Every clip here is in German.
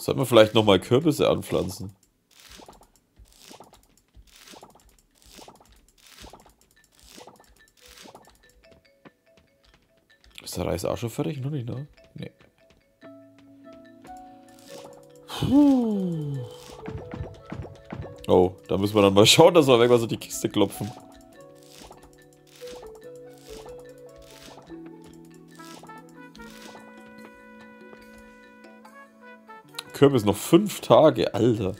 Sollten wir vielleicht nochmal Kürbisse anpflanzen? Ist der Reis auch schon fertig? Noch nicht, ne? Nee. Puh. Oh, da müssen wir dann mal schauen, dass wir irgendwas in die Kiste klopfen. Kürbis noch 5 Tage, Alter.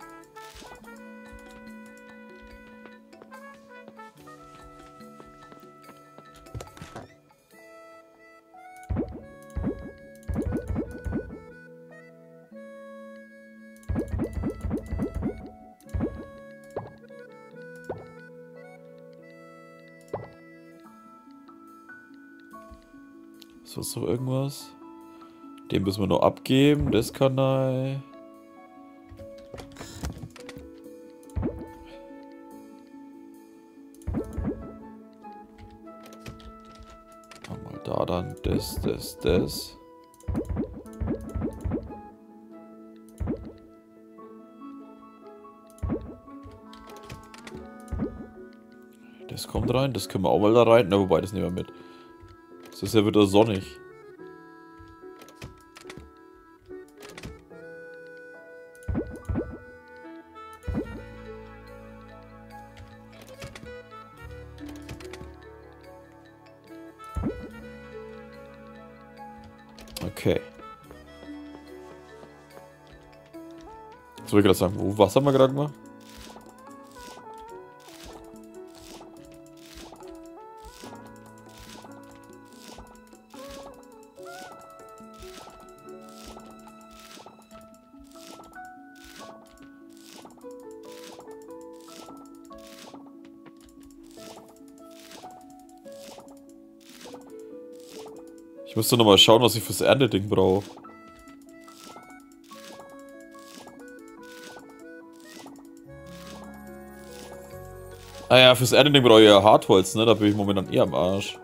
So ist noch irgendwas. Den müssen wir noch abgeben, das Kanal. Mal da dann das. Das kommt rein, das können wir auch mal da rein. Na, wobei, das nehmen wir mit. Es ist ja wieder sonnig. Okay. Jetzt wollte ich gerade sagen, was haben wir gerade gemacht? Ich müsste nochmal schauen, was ich fürs Ernteding brauche. Ah ja, fürs Ernteding brauche ich ja Hartholz, ne? Da bin ich momentan eher am Arsch.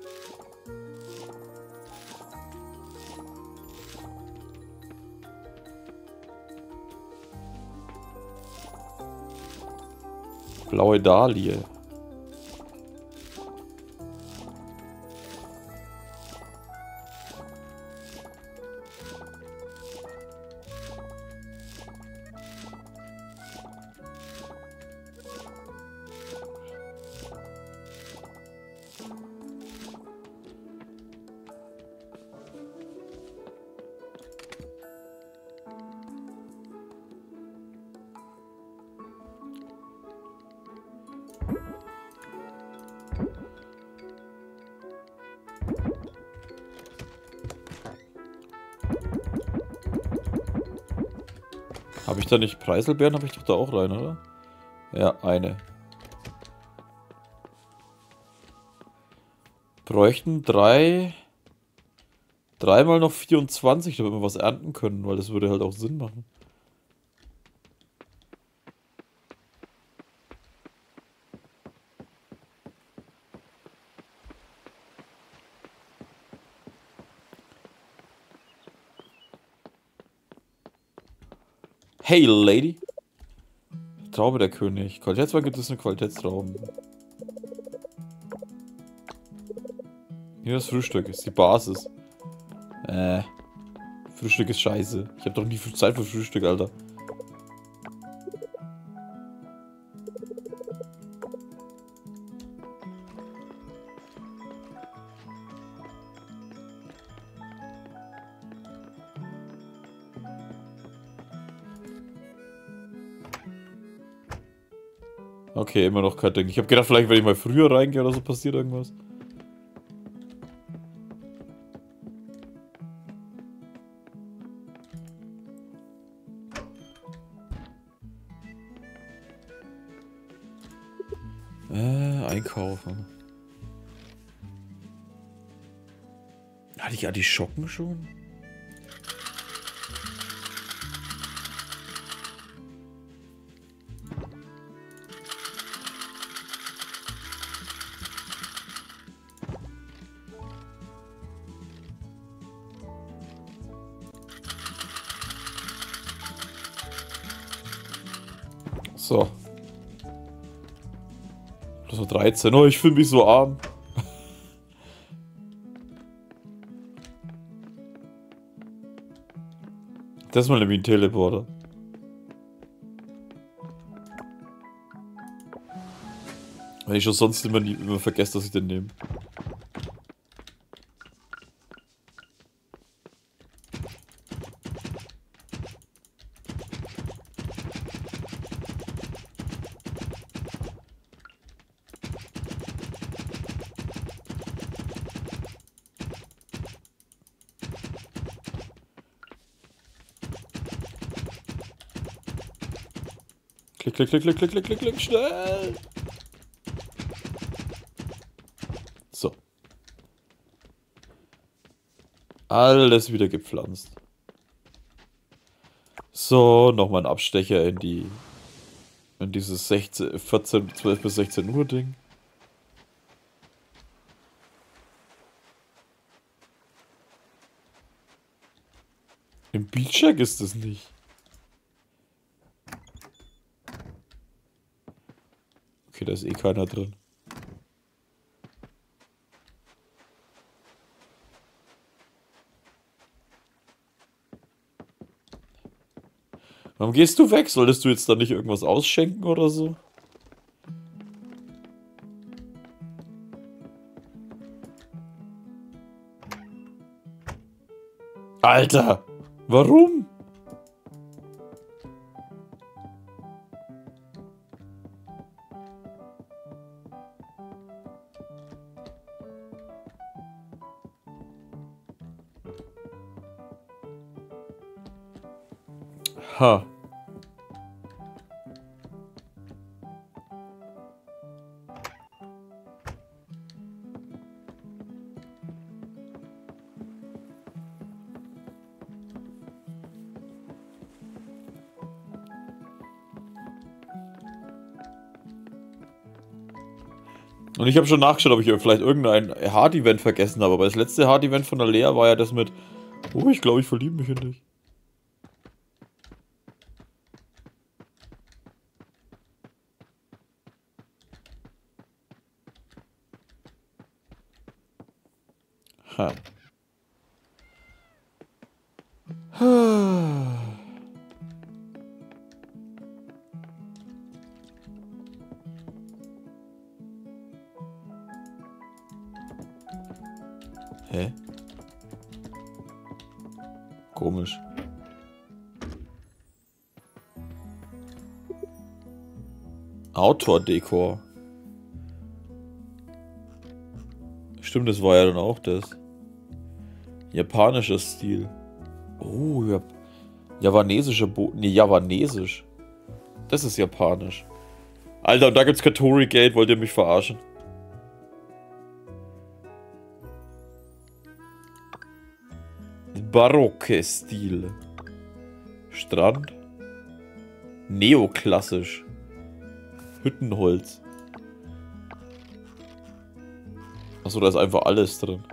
Blaue Dahlie. Habe ich da nicht Preiselbeeren? Habe ich doch da auch rein, oder? Ja, eine. Bräuchten 3 mal noch 24, damit wir was ernten können, weil das würde halt auch Sinn machen. Hey, Lady. Traube der König. Qualitätswein gibt es eine Qualitätstrauben. Hier das Frühstück ist die Basis. Frühstück ist scheiße. Ich habe doch nie viel Zeit für Frühstück, Alter. Okay, immer noch kein Ding. Ich habe gedacht, vielleicht, wenn ich mal früher reingehe oder so, passiert irgendwas. Einkaufen. Hatte ich Artischocken schon? So. Das war 13. Oh, ich fühle mich so arm. Das ist mal nämlich ein Teleporter. Wenn ich schon sonst immer vergesse, dass ich den nehme. Klick, klick, klick, klick, klick, klick, klick, klick, schnell! So. Alles wieder gepflanzt. So, nochmal ein Abstecher in dieses 12 bis 16 Uhr Ding. Im Beachcheck ist es nicht. Okay, da ist eh keiner drin. Warum gehst du weg? Solltest du jetzt da nicht irgendwas ausschenken oder so? Alter! Warum? Ha. Und ich habe schon nachgeschaut, ob ich vielleicht irgendein Hard-Event vergessen habe. Aber das letzte Hard-Event von der Lea war ja das mit... Oh, ich glaube, ich verliebe mich in dich. Ha. Hä? Komisch. Outdoor-Dekor. Stimmt, das war ja dann auch das. Japanischer Stil. Oh, ja. Javanesischer Boden. Nee, javanesisch. Das ist japanisch. Alter, und da gibt's Katori-Geld. Wollt ihr mich verarschen? Barocke Stil. Strand. Neoklassisch. Hüttenholz. Achso, da ist einfach alles drin.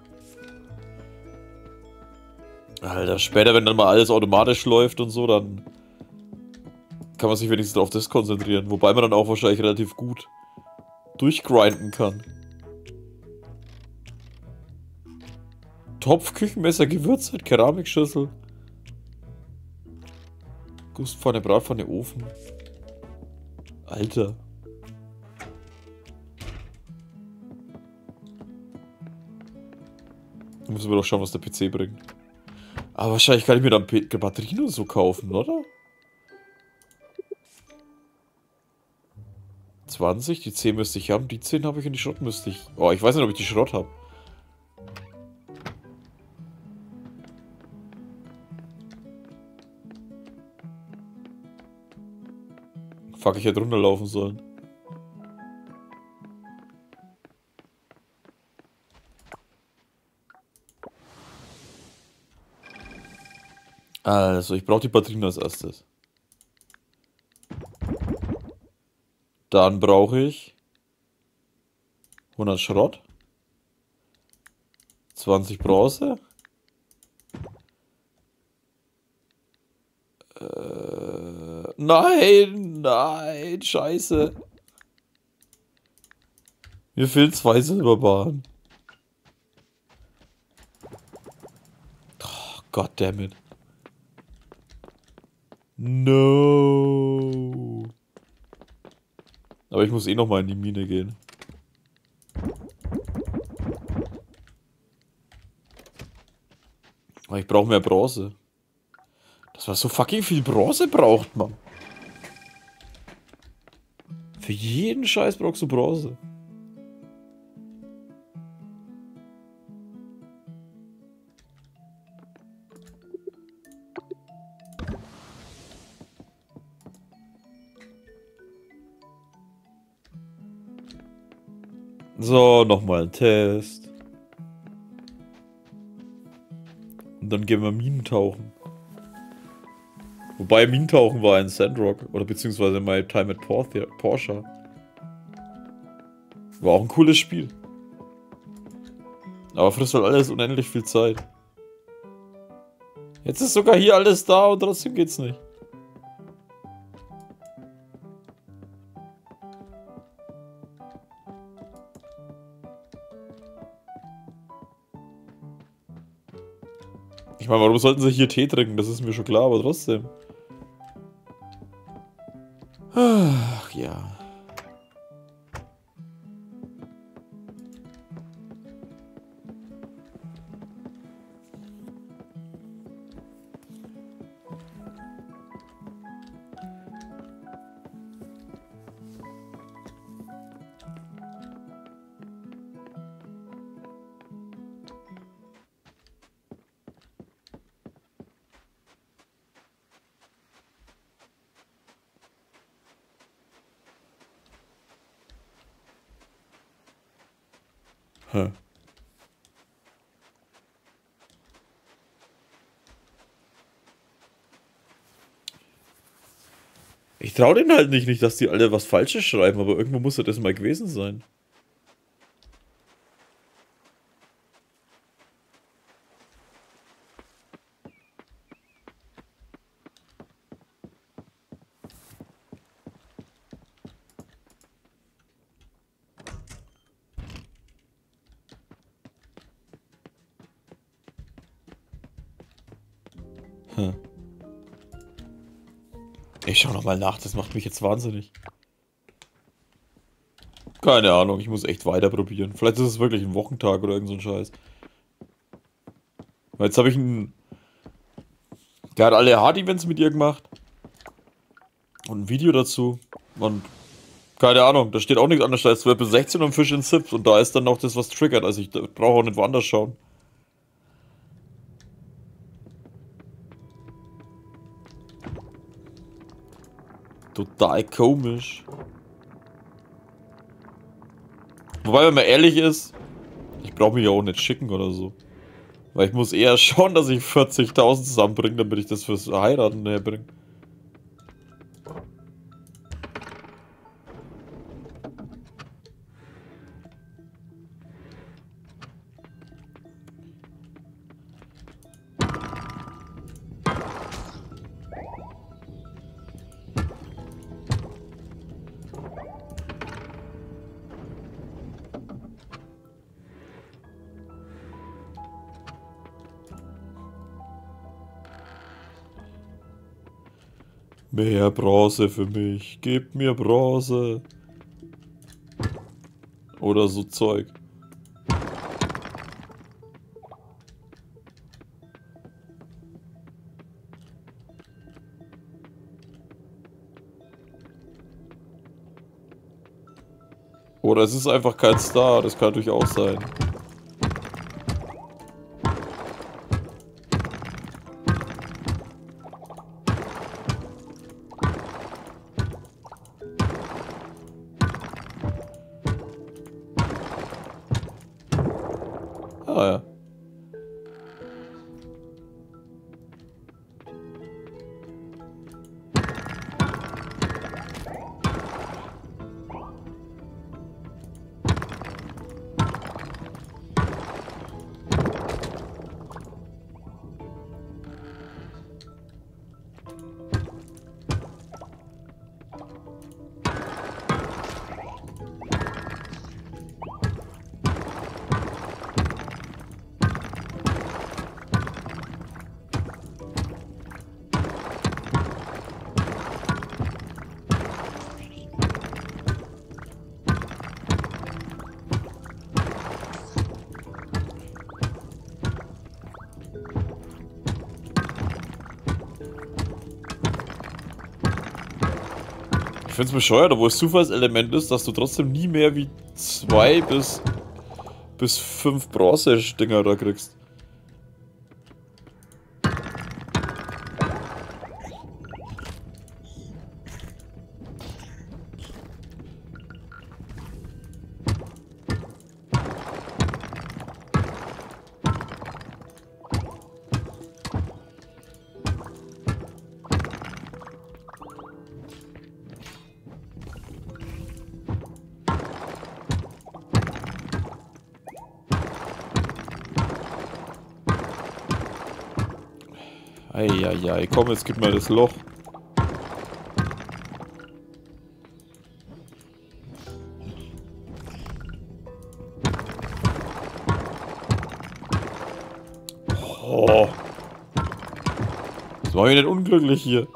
Alter, später, wenn dann mal alles automatisch läuft und so, dann kann man sich wenigstens auf das konzentrieren. Wobei man dann auch wahrscheinlich relativ gut durchgrinden kann. Topf, Küchenmesser, Gewürze, Keramikschüssel. Gusspfanne, Bratpfanne, Ofen. Alter. Da müssen wir doch schauen, was der PC bringt. Aber wahrscheinlich kann ich mir dann Batterien und so kaufen, oder? 20, die 10 müsste ich haben, die 10 habe ich und die Schrott müsste ich... Oh, ich weiß nicht, ob ich die Schrott habe. Fuck, ich hätte runterlaufen sollen. Also, ich brauche die Batterien als erstes. Dann brauche ich 100 Schrott. 20 Bronze. Nein, nein, scheiße. Mir fehlen 2 Silberbahnen. Oh, goddammit. No. Aber ich muss eh noch mal in die Mine gehen. Aber ich brauche mehr Bronze. Dass man so fucking viel Bronze braucht, Mann. Für jeden Scheiß brauchst du Bronze. So, nochmal ein Test. Und dann gehen wir Minentauchen. Wobei Minentauchen war ein Sandrock. Oder beziehungsweise My Time at Porsche. War auch ein cooles Spiel. Aber frisst halt alles unendlich viel Zeit. Jetzt ist sogar hier alles da und trotzdem geht's nicht. Ich meine, warum sollten sie hier Tee trinken? Das ist mir schon klar, aber trotzdem. Ach ja. Hm. Ich traue denen halt nicht, dass die alle was Falsches schreiben, aber irgendwo muss ja das mal gewesen sein. Hm. Ich schau nochmal nach, das macht mich jetzt wahnsinnig. Keine Ahnung, ich muss echt weiter probieren. Vielleicht ist es wirklich ein Wochentag oder irgend so ein Scheiß. Weil jetzt habe ich einen... Der hat alle Hard-Events mit ihr gemacht. Und ein Video dazu. Und... Keine Ahnung, da steht auch nichts anderes als 12 bis 16 und Fish in Sips. Und da ist dann noch das, was triggert. Also ich brauche auch nicht woanders schauen. Total komisch. Wobei, wenn man ehrlich ist, ich brauche mich ja auch nicht schicken oder so. Weil ich muss eher schauen, dass ich 40.000 zusammenbringe, damit ich das fürs Heiraten herbringe. Mehr Bronze für mich. Gib mir Bronze. Oder so Zeug. Oder es ist einfach kein Star. Das kann natürlich auch sein. Ah ja. find's bescheuert, obwohl es Zufallselement ist, dass du trotzdem nie mehr wie 2 bis 5 Bronze-Dinger da kriegst. Eieiei, komm, jetzt gib mir das Loch. Oh. Das war mir nicht unglücklich hier.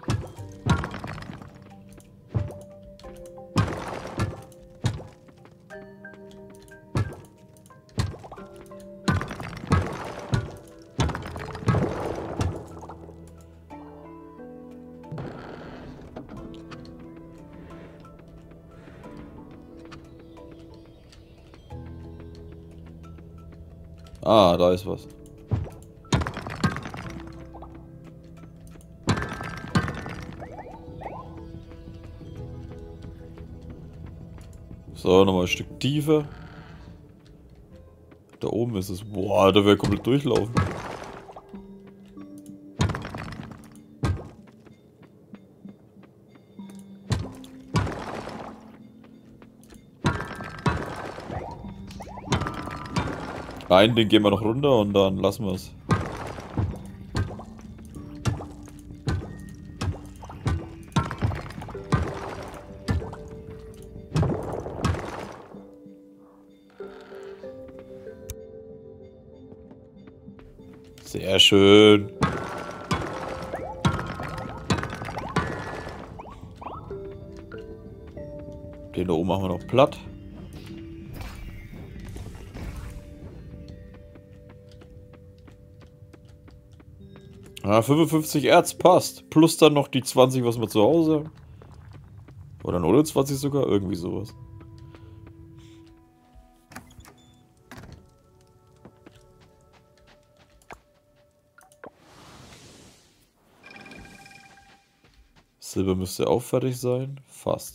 Ah, da ist was. So, nochmal ein Stück tiefer. Da oben ist es. Boah, da wäre komplett durchlaufen. Ein Ding gehen wir noch runter und dann lassen wir es. Sehr schön. Den da oben machen wir noch platt. Ah, 55 Erz passt. Plus dann noch die 20, was wir zu Hause haben. Oder 29 sogar, irgendwie sowas. Silber müsste auch fertig sein. Fast.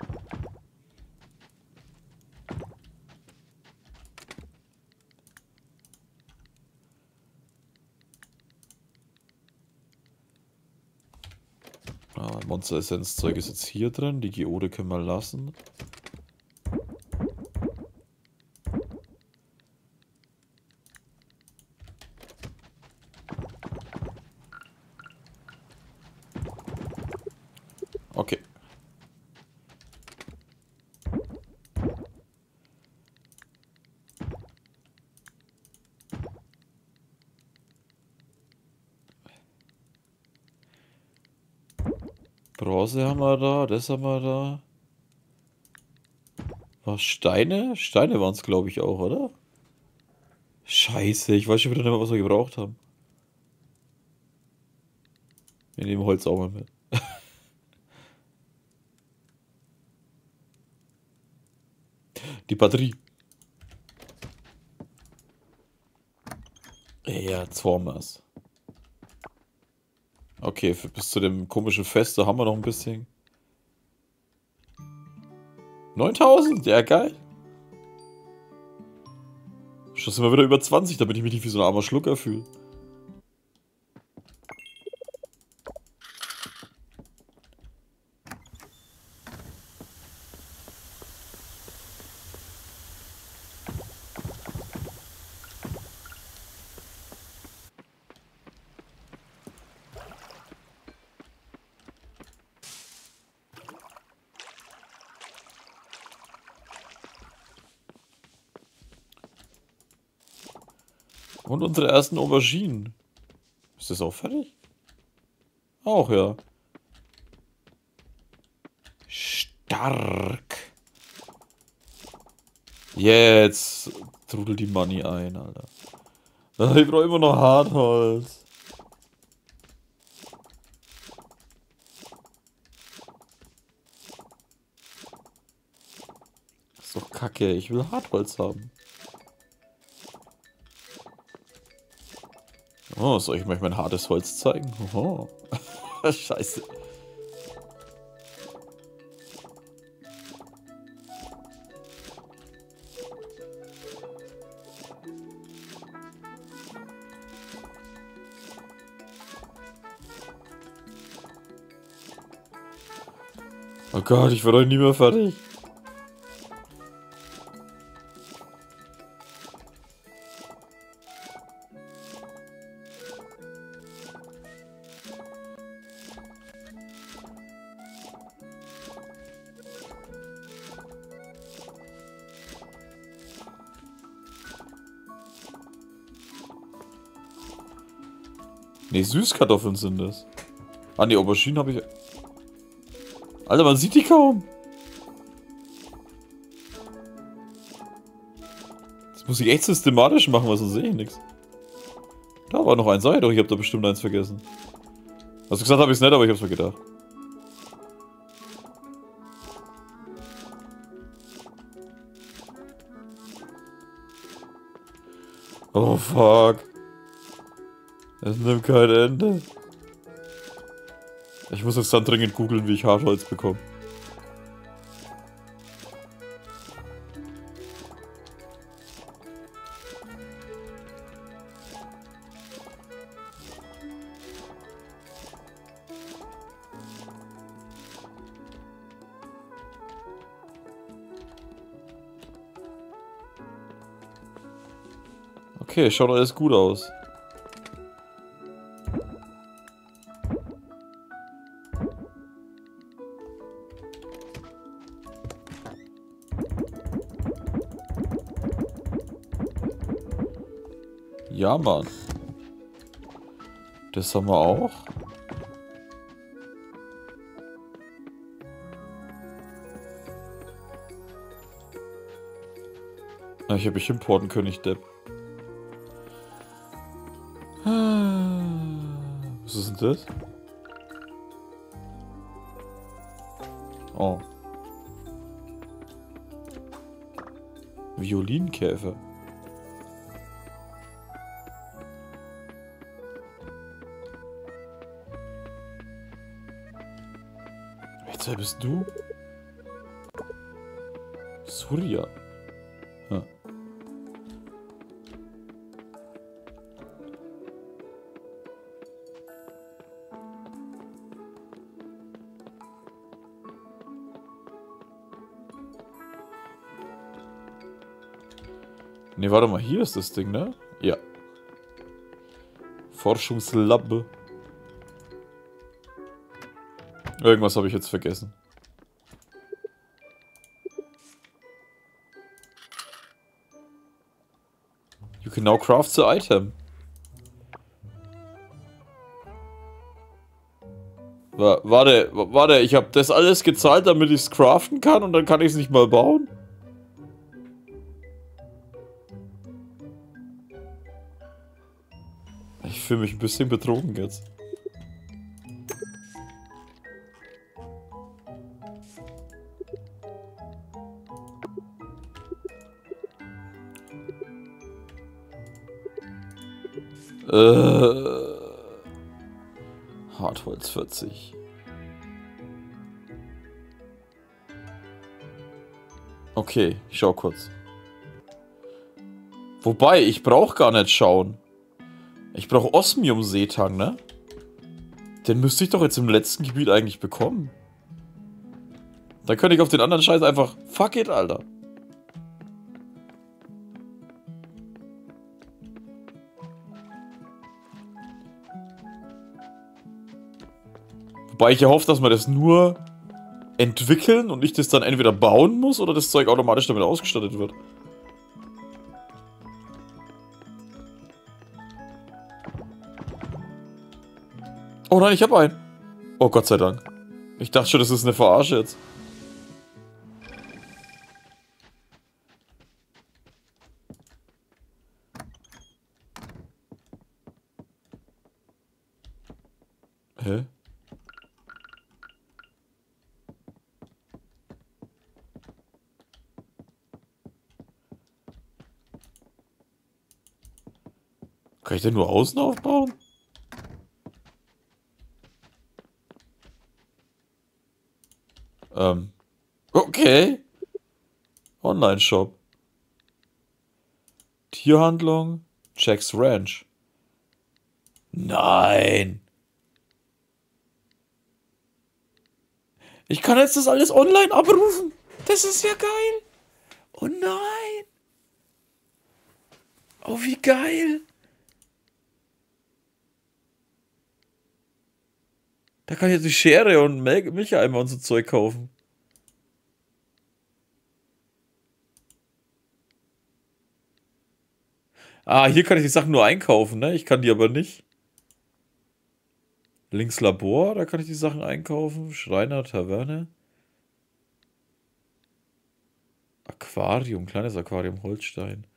Ah, Monster-Essenz-Zeug ist jetzt hier drin. Die Geode können wir lassen. Okay. Bronze haben wir da, das haben wir da. Was, Steine? Steine waren es, glaube ich, auch, oder? Scheiße, ich weiß schon wieder nicht mehr, was wir gebraucht haben. Wir nehmen Holz auch mal mit. Die Batterie. Ja, jetzt haben wir's. Okay, bis zu dem komischen Fest, da haben wir noch ein bisschen. 9000, ja geil. Schon sind wir wieder über 20, damit ich mich nicht wie so ein armer Schlucker fühle. Und unsere ersten Auberginen. Ist das auch fertig? Auch, ja. Stark. Jetzt trudelt die Money ein, Alter. Ich brauche immer noch Hartholz. Ist doch kacke, ich will Hartholz haben. Oh, soll ich euch mein hartes Holz zeigen? Oh. Scheiße. Oh Gott, ich werde heute nie mehr fertig. Ne, Süßkartoffeln sind das. Ah ne, Auberginen habe ich... Alter, man sieht die kaum. Das muss ich echt systematisch machen, weil sonst sehe ich nichts. Da war noch eins, sag ich doch, ich habe da bestimmt eins vergessen. Also gesagt habe ich es nicht, aber ich habe es mir gedacht. Oh fuck. Es nimmt kein Ende. Ich muss jetzt dann dringend googeln, wie ich Hartholz bekomme. Okay, schaut alles gut aus. Ja, Mann. Das haben wir auch. Na, ich habe mich importen können, ich Depp. Was ist denn das? Oh. Violinkäfer. Jetzt wer bist du? Surya. Hm. Ne, warte mal, hier ist das Ding, ne? Ja. Forschungslab. Irgendwas habe ich jetzt vergessen. You can now craft the item. Warte, ich habe das alles gezahlt, damit ich es craften kann und dann kann ich es nicht mal bauen? Ich fühle mich ein bisschen betrogen jetzt. Hartholz 40. Okay, ich schau kurz. Wobei, ich brauche gar nicht schauen. Ich brauche Osmium-Seetang, ne? Den müsste ich doch jetzt im letzten Gebiet eigentlich bekommen. Dann könnte ich auf den anderen Scheiß einfach... Fuck it, Alter. Wobei ich ja hoffe, dass wir das nur entwickeln und ich das dann entweder bauen muss oder das Zeug automatisch damit ausgestattet wird. Oh nein, ich habe einen. Oh Gott sei Dank. Ich dachte schon, das ist eine Verarsche jetzt. Hä? Kann ich denn nur außen aufbauen? Okay. Online-Shop. Tierhandlung. Jack's Ranch. Nein. Ich kann jetzt das alles online abrufen. Das ist ja geil. Oh nein. Oh, wie geil. Da kann ich jetzt die Schere und Milcheimer und so Zeug kaufen. Ah, hier kann ich die Sachen nur einkaufen, ne? Ich kann die aber nicht. Links Labor, da kann ich die Sachen einkaufen. Schreiner, Taverne. Aquarium, kleines Aquarium, Holstein.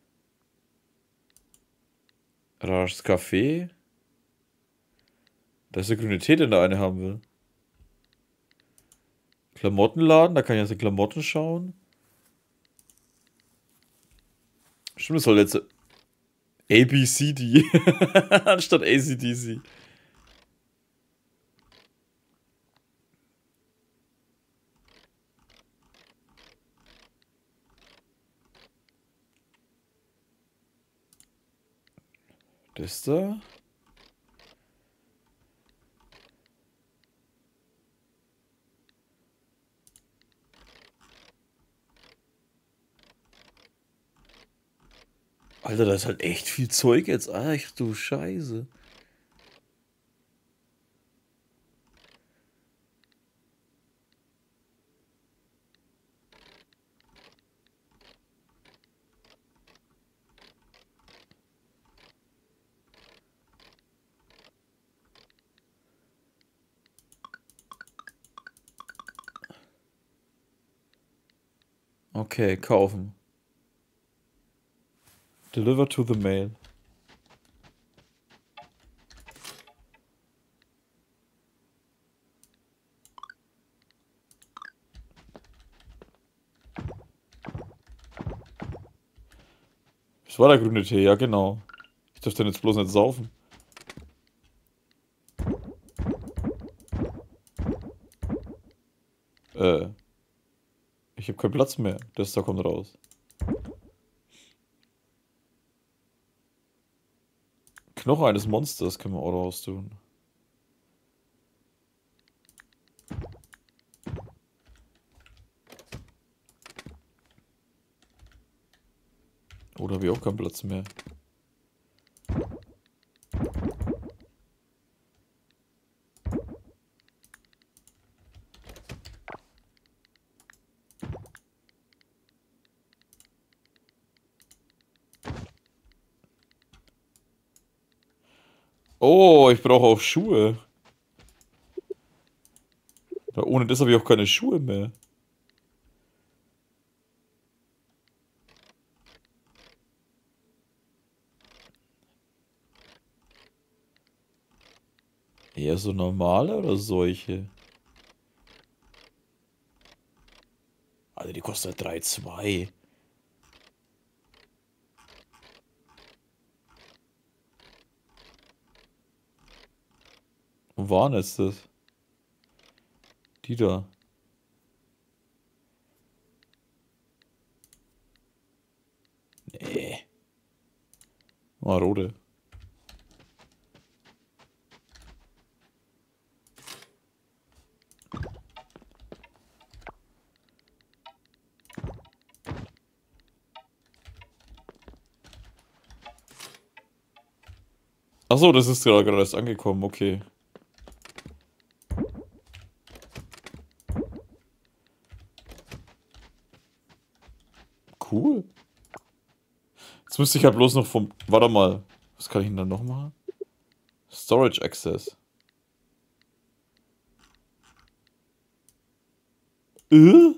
Rares Café. Da ist der grüne Tee, den der eine haben will. Klamottenladen, da kann ich also Klamotten schauen. Stimmt, das soll jetzt ABCD anstatt ACDC. Das da. Alter, da ist halt echt viel Zeug jetzt. Ach du Scheiße. Okay, kaufen. Deliver to the mail. Das war der grüne Tee, ja genau. Ich darf den jetzt bloß nicht saufen. Ich habe keinen Platz mehr. Das da kommt raus. Knochen eines Monsters können wir auch raus tun. Oder habe ich auch keinen Platz mehr. Oh, ich brauche auch Schuhe. Weil ohne das habe ich auch keine Schuhe mehr. Eher so normale oder solche? Also die kostet 3,2. Wo waren jetzt das? Die da. Nee. Marode. Achso, das ist gerade erst angekommen, okay. Cool. Jetzt müsste ich halt bloß noch vom... Warte mal. Was kann ich denn dann noch machen? Storage Access. Äh?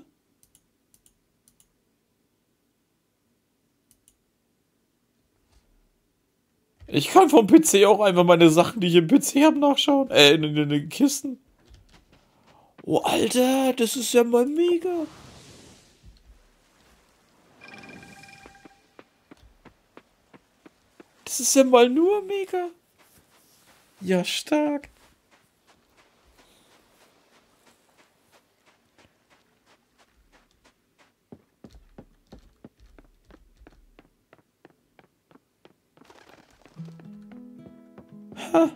Ich kann vom PC auch einfach meine Sachen, die ich im PC habe, nachschauen. In den Kisten. Oh, Alter, das ist ja mal mega. Das Das ist ja mal nur mega. Ja, stark. Ha.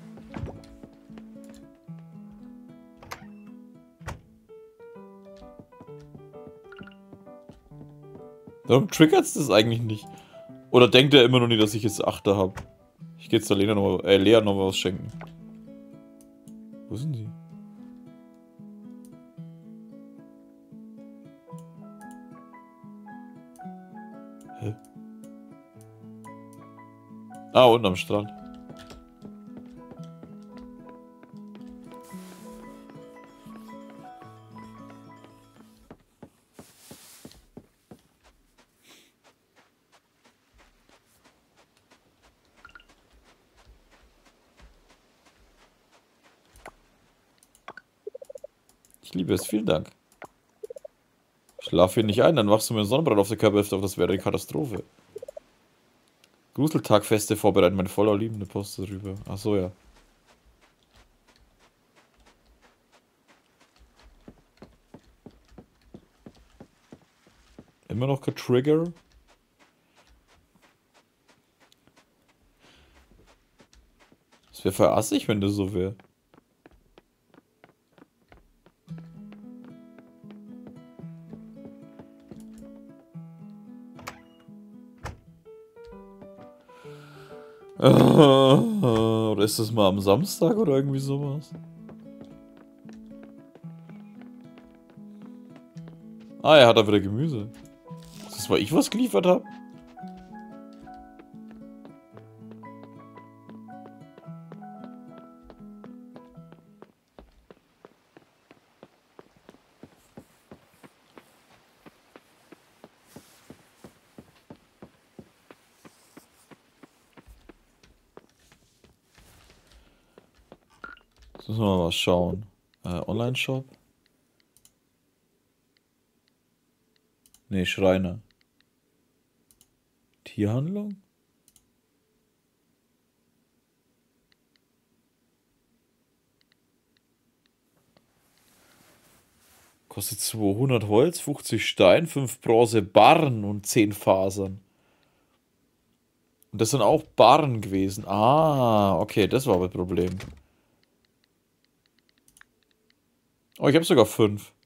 Warum triggert's das eigentlich nicht? Oder denkt er immer noch nicht, dass ich jetzt Achter habe? Ich gehe jetzt der Lea noch mal was schenken. Wo sind die? Hä? Ah, unten am Strand. Ich liebe es, vielen Dank. Schlaf hier nicht ein, dann machst du mir einen Sonnenbrand auf der Körperhälfte auf, das wäre eine Katastrophe. Gruseltagfeste vorbereiten, meine voller liebende Post darüber. Ach so, ja. Immer noch kein Trigger? Das wäre verassig, wenn das so wäre. Oder ist das mal am Samstag oder irgendwie sowas? Ah, er hat da wieder Gemüse. Ist das, weil ich was geliefert habe? Jetzt müssen wir mal schauen. Online-Shop? Nee, Schreiner. Tierhandlung? Kostet 200 Holz, 50 Stein, 5 Bronze Barren und 10 Fasern. Und das sind auch Barren gewesen. Ah, okay, das war aber das Problem. Oh, ich habe sogar 5.